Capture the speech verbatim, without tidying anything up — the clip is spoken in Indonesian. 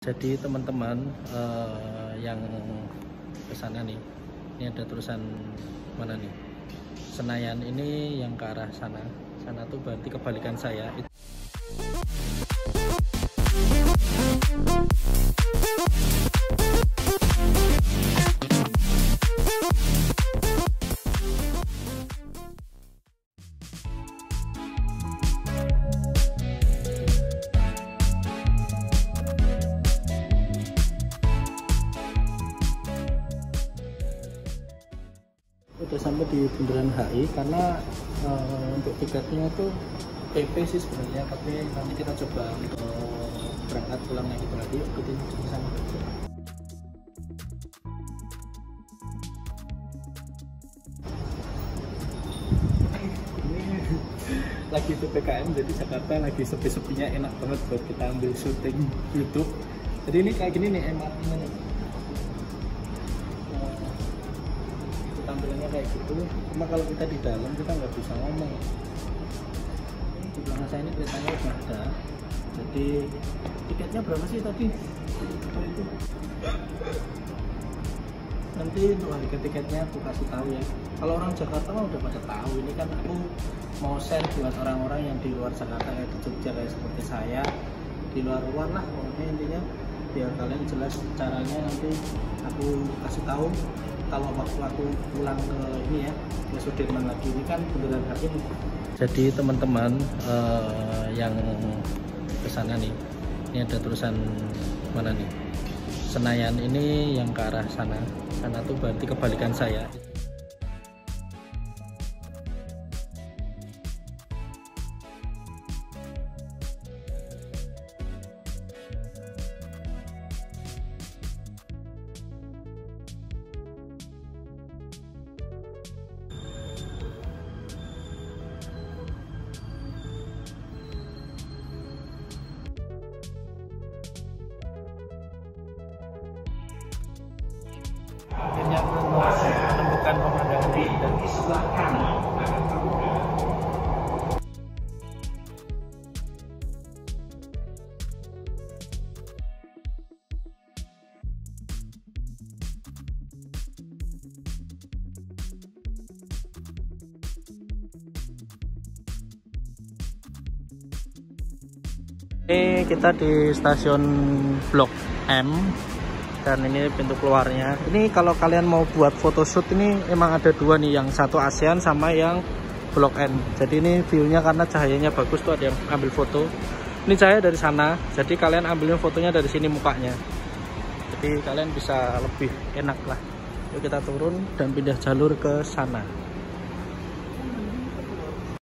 Jadi teman-teman uh, yang ke sana nih, ini ada tulisan mana nih? Senayan, ini yang ke arah sana. Sana tuh berarti kebalikan saya. Udah sampai di Bundaran H I karena uh, untuk tiketnya tuh P P sih sebenarnya, tapi nanti kita coba untuk berangkat pulang lagi berarti ikutin sama. Ini lagi P P K M, jadi Jakarta lagi sepi-sepinya, enak banget buat kita ambil syuting YouTube. Jadi ini kayak gini nih M R T-nya nih. Tampilannya kayak gitu, cuma kalau kita di dalam kita nggak bisa ngomong. Di belakang saya ini keretanya udah ada. Jadi tiketnya berapa sih tadi? Itu. Nanti untuk harga tiketnya aku kasih tahu ya. Kalau orang Jakarta mah udah pada tahu. Ini kan aku mau share buat orang-orang yang di luar Jakarta, kayak di Jogja kayak seperti saya, di luar-luar lah pokoknya, intinya biar kalian jelas caranya. Nanti aku kasih tahu kalau waktu aku pulang ke ini ya, ke Sudirman lagi. Ini kan Bundaran H I. Jadi teman-teman uh, yang ke sana nih, ini ada tulisan mana nih? Senayan, ini yang ke arah sana. Sana tuh berarti kebalikan saya. Akhirnya menemukan pemandangan di sebelah kanan. Ini kita di stasiun Blok M. Dan ini pintu keluarnya. Ini kalau kalian mau buat photoshoot ini emang ada dua nih, yang satu ASEAN sama yang Blok N. Jadi ini view-nya karena cahayanya bagus tuh, ada yang ambil foto. Ini cahaya dari sana, jadi kalian ambilnya fotonya dari sini mukanya. Jadi kalian bisa lebih enak lah. Yuk kita turun dan pindah jalur ke sana.